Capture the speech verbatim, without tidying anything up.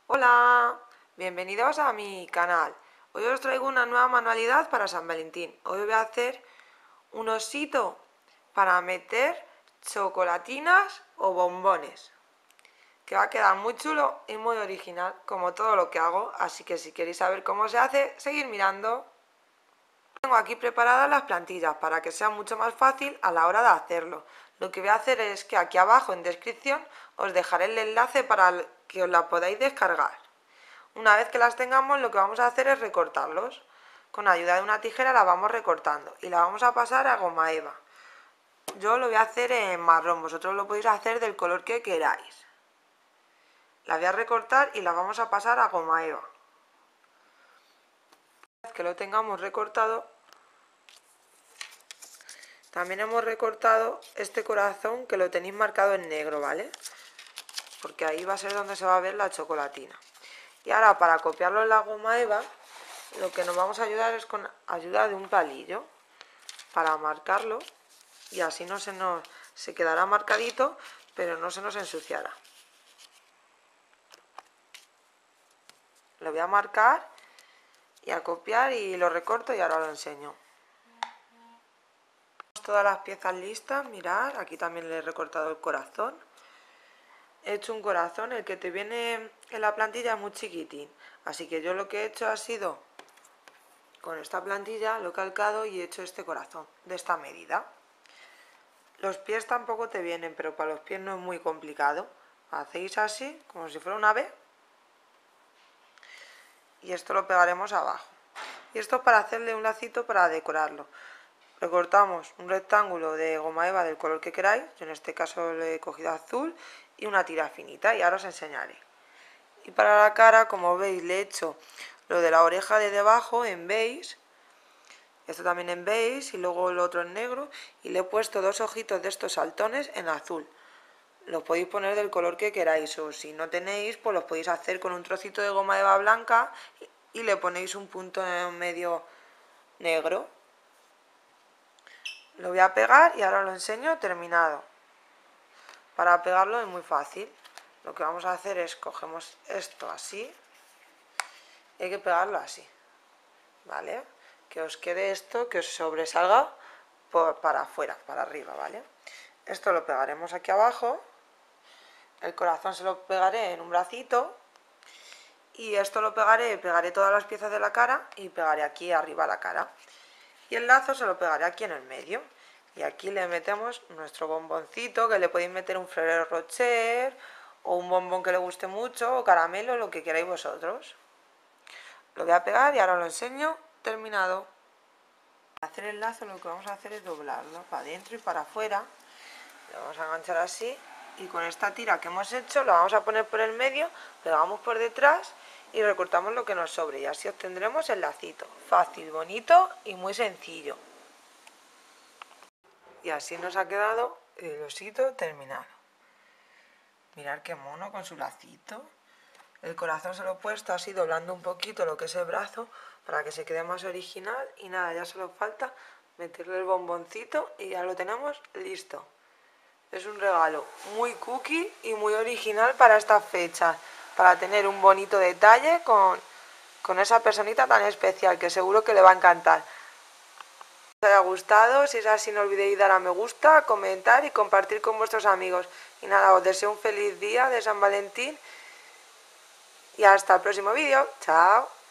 Hola, bienvenidos a mi canal. Hoy os traigo una nueva manualidad para San Valentín. Hoy voy a hacer un osito para meter chocolatinas o bombones, que va a quedar muy chulo y muy original, como todo lo que hago. Así que si queréis saber cómo se hace, seguid mirando. Tengo aquí preparadas las plantillas para que sea mucho más fácil a la hora de hacerlo. Lo que voy a hacer es que aquí abajo en descripción os dejaré el enlace para que os la podáis descargar. Una vez que las tengamos, lo que vamos a hacer es recortarlos. Con ayuda de una tijera la vamos recortando y la vamos a pasar a goma eva. Yo lo voy a hacer en marrón, vosotros lo podéis hacer del color que queráis. La voy a recortar y la vamos a pasar a goma eva. Una vez que lo tengamos recortado, también hemos recortado este corazón, que lo tenéis marcado en negro, ¿vale? Porque ahí va a ser donde se va a ver la chocolatina. Y ahora, para copiarlo en la goma eva, lo que nos vamos a ayudar es con ayuda de un palillo para marcarlo, y así no se nos se quedará marcadito, pero no se nos ensuciará. Lo voy a marcar y a copiar y lo recorto y ahora lo enseño. Todas las piezas listas, mirad, aquí también le he recortado el corazón. He hecho un corazón, el que te viene en la plantilla es muy chiquitín, así que yo lo que he hecho ha sido, con esta plantilla lo he calcado y he hecho este corazón de esta medida. Los pies tampoco te vienen, pero para los pies no es muy complicado. Hacéis así, como si fuera una ve, y esto lo pegaremos abajo. Y esto es para hacerle un lacito para decorarlo. Recortamos un rectángulo de goma eva del color que queráis, yo en este caso le he cogido azul, y una tira finita, y ahora os enseñaré. Y para la cara, como veis, le he hecho lo de la oreja de debajo en beige, esto también en beige y luego el otro en negro, y le he puesto dos ojitos de estos saltones en azul. Los podéis poner del color que queráis, o si no tenéis, pues los podéis hacer con un trocito de goma eva blanca y le ponéis un punto en medio negro. Lo voy a pegar y ahora lo enseño terminado. Para pegarlo es muy fácil. Lo que vamos a hacer es cogemos esto así y hay que pegarlo así, ¿vale? Que os quede esto, que os sobresalga por, para afuera, para arriba, ¿vale? Esto lo pegaremos aquí abajo, el corazón se lo pegaré en un bracito y esto lo pegaré, pegaré todas las piezas de la cara y pegaré aquí arriba la cara. Y el lazo se lo pegaré aquí en el medio. Y aquí le metemos nuestro bomboncito, que le podéis meter un Ferrero Rocher o un bombón que le guste mucho, o caramelo, lo que queráis vosotros. Lo voy a pegar y ahora lo enseño terminado. Para hacer el lazo lo que vamos a hacer es doblarlo para adentro y para afuera. Lo vamos a enganchar así y con esta tira que hemos hecho lo vamos a poner por el medio, pegamos por detrás y recortamos lo que nos sobre y así obtendremos el lacito. Fácil, bonito y muy sencillo. Y así nos ha quedado el osito terminado. Mirad qué mono con su lacito. El corazón se lo he puesto así doblando un poquito lo que es el brazo para que se quede más original. Y nada, ya solo falta meterle el bomboncito y ya lo tenemos listo. Es un regalo muy cookie y muy original para estas fechas. Para tener un bonito detalle con, con esa personita tan especial que seguro que le va a encantar. Si os haya gustado, si es así no olvidéis dar a me gusta, comentar y compartir con vuestros amigos. Y nada, os deseo un feliz día de San Valentín y hasta el próximo vídeo. Chao.